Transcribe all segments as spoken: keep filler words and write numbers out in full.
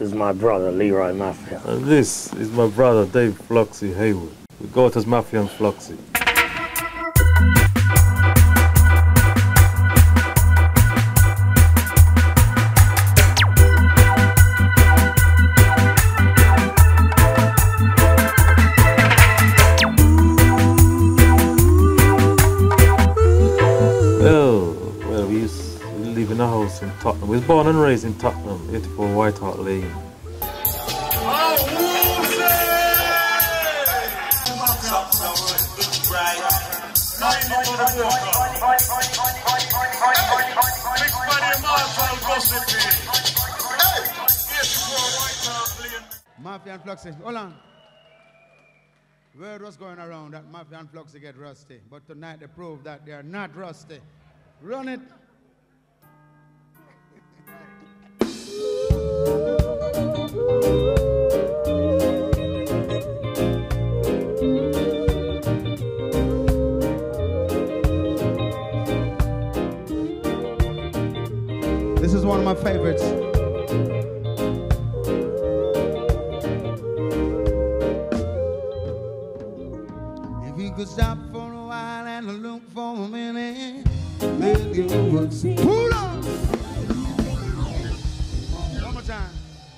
is my brother, Leroy Mafia. And this is my brother, David Fluxy Heywood. We go out as Mafia and Fluxy. In a house in Tottenham. We was born and raised in Tottenham, eighty-four White Hart Lane. Mafia and Fluxy, hold on. Word was going around that Mafia and Fluxy get rusty, but tonight they prove that they are not rusty. Run it. This is one of my favorites. If you could stop for a while and look for a minute, then you would see. Pull on! One more time.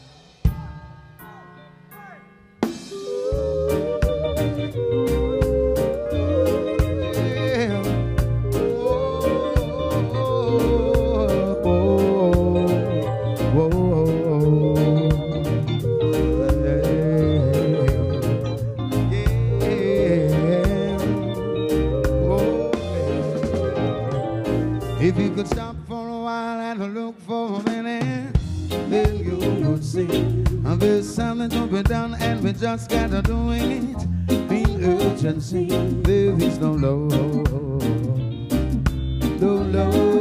If you could stop for a while and look for a minute, then you would see. And there's something to be done, and we just gotta do it in urgency. There is no law, no law.